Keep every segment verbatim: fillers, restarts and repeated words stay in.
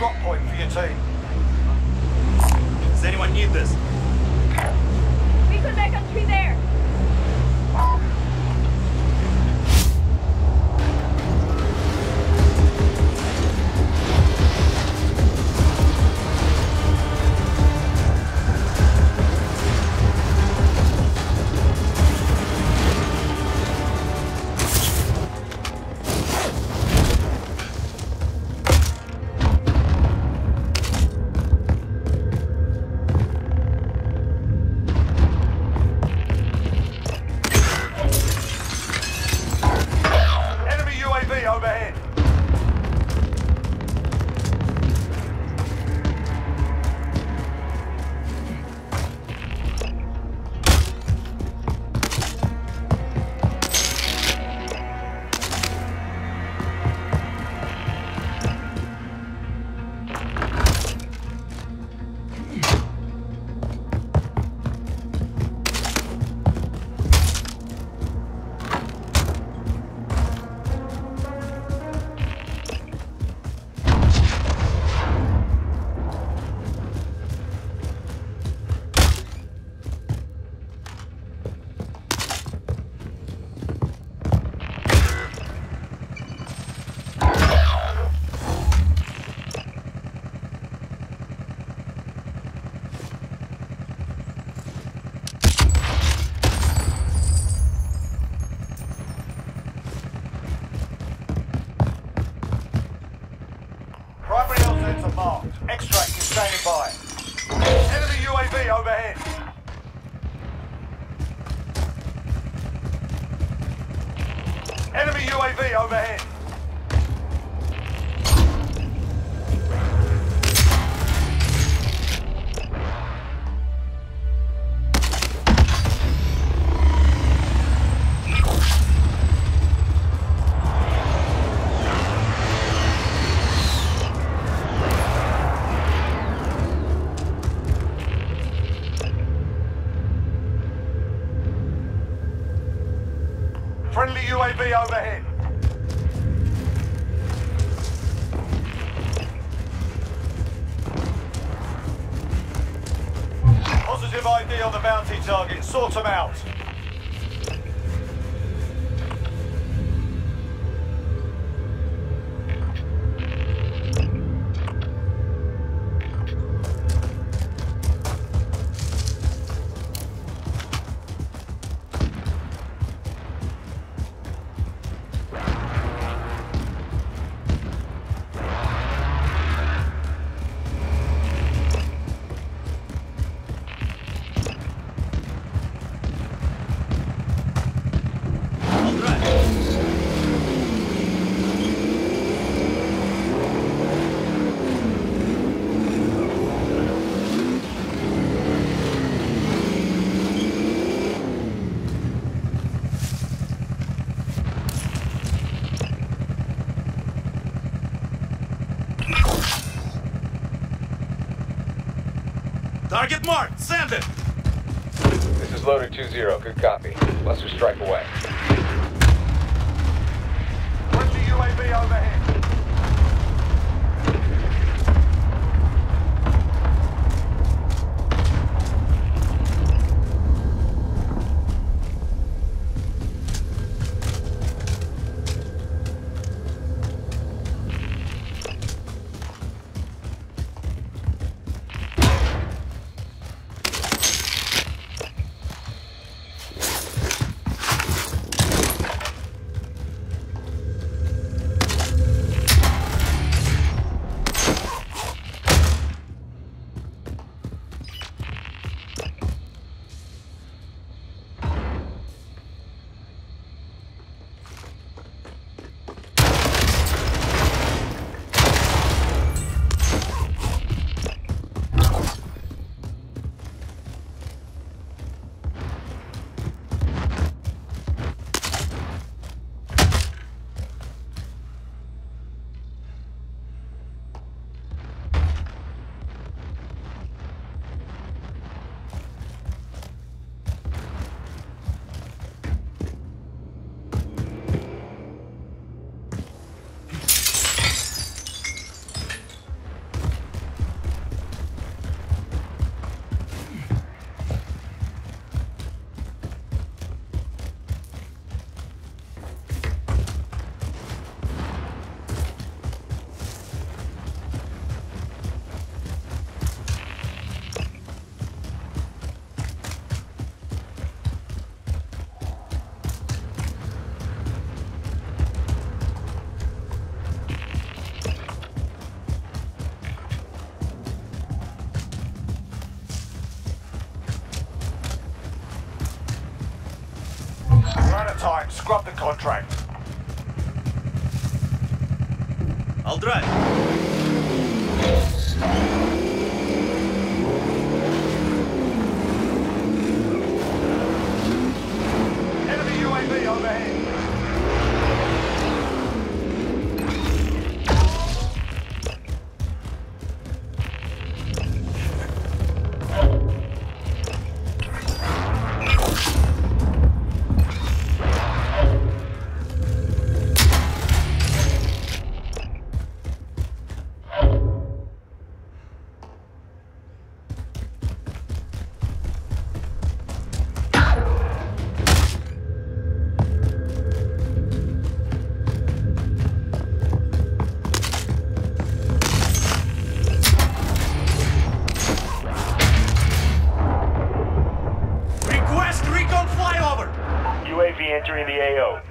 drop point for your team. Does anyone need this? We could make a tree there. Overhead. Marked. Extract is standing by. Enemy U A V overhead. Enemy U A V overhead. Friendly U A V overhead. Positive I D on the bounty target. Sort them out. Target marked. Send it. This is Loader two zero. Good copy. Lester strike away. Friendly U A V overhead. time. Scrub the contract. I'll drive. Enemy U A V overhead. Request recon flyover. U A V entering the A O.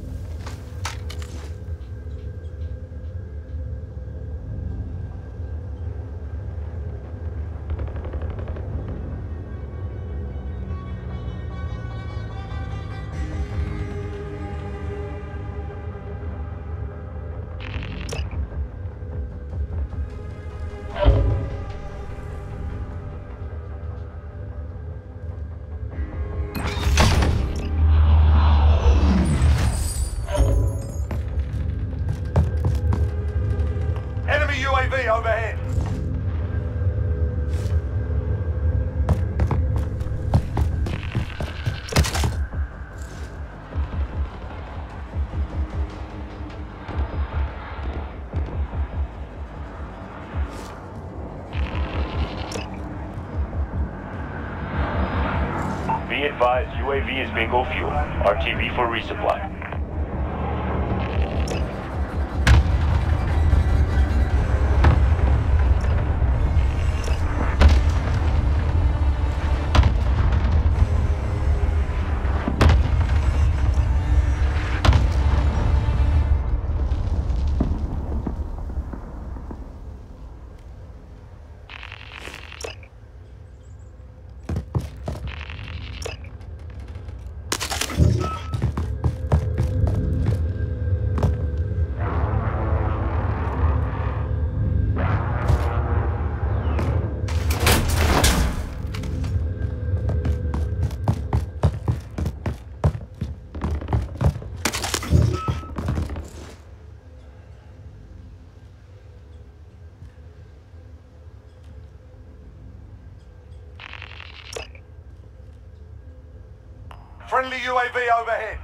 Enemy U A V overhead. Be advised, U A V is bingo fuel. R T B for resupply. Friendly U A V overhead.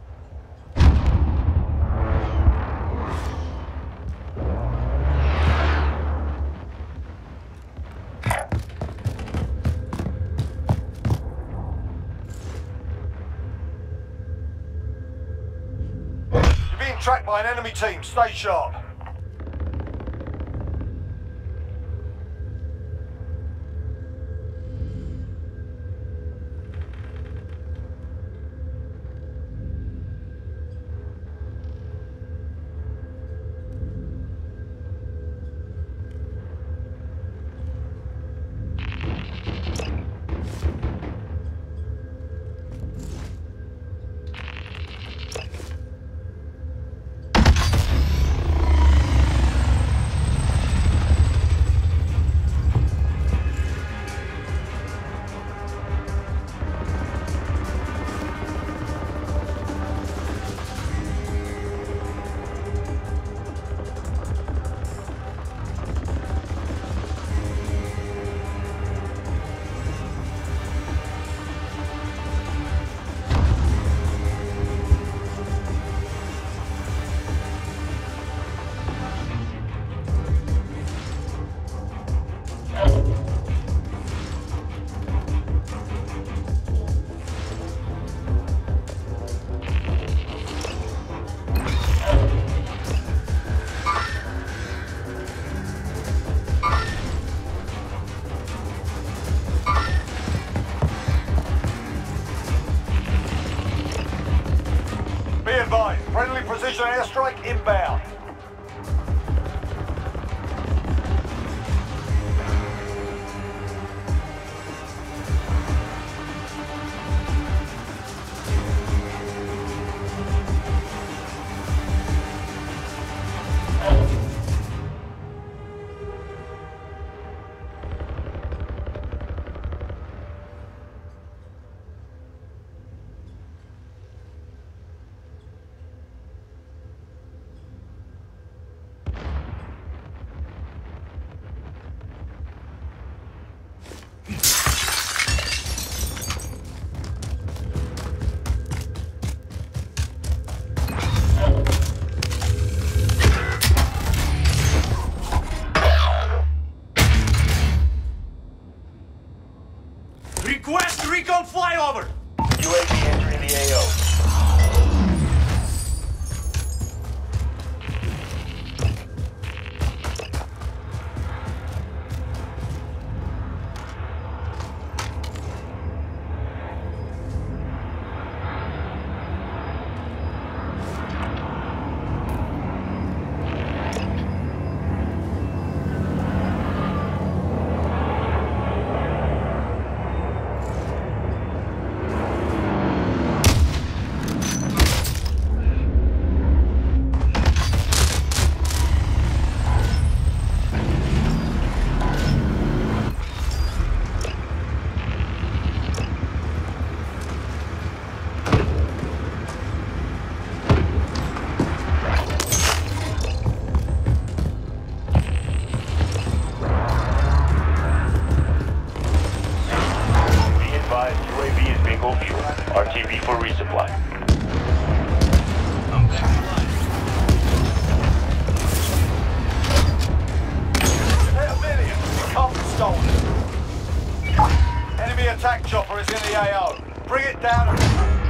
You're being tracked by an enemy team. Stay sharp. Be advised, friendly precision airstrike inbound. Request recon flyover! U A V entering the A O. R T B for resupply. I'm back alive. Hit a million. It can't be stolen. Enemy attack chopper is in the A O. Bring it down and...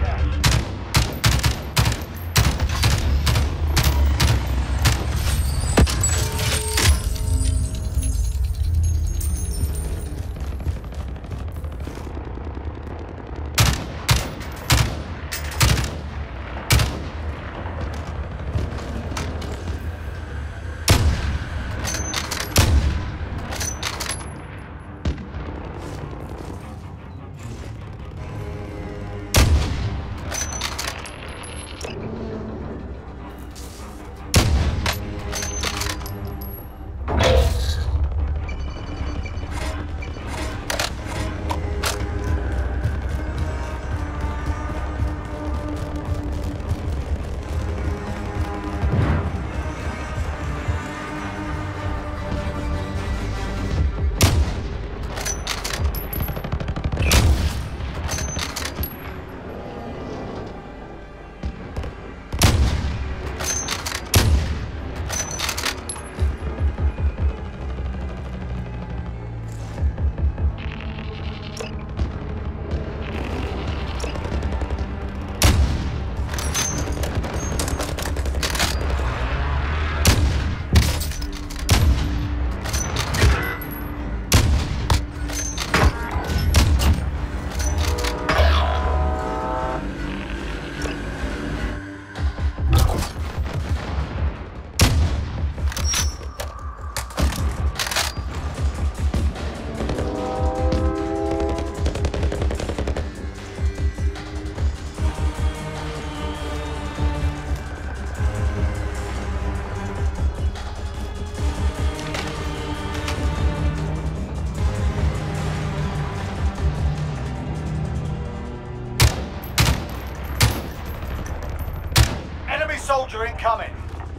Soldier incoming.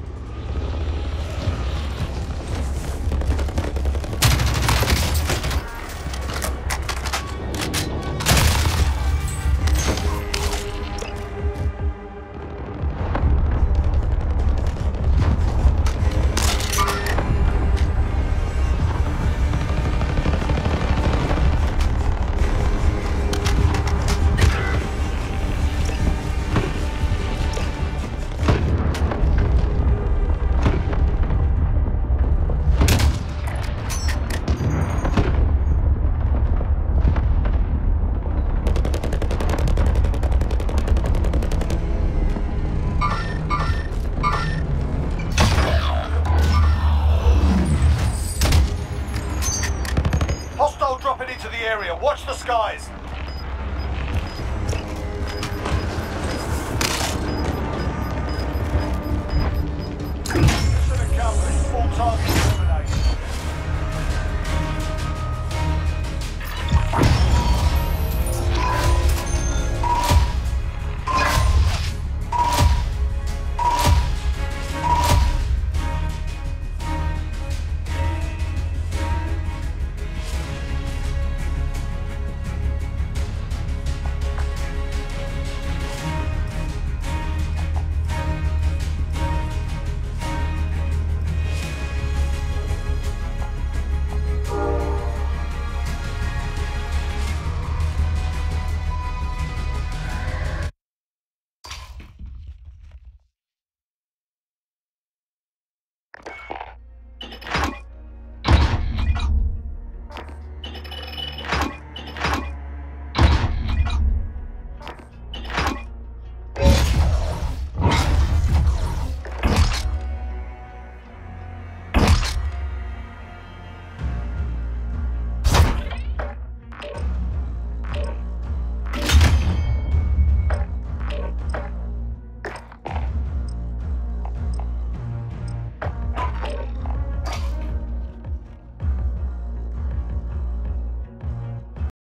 Dropping into the area. Watch the skies. Mission accomplished. All targets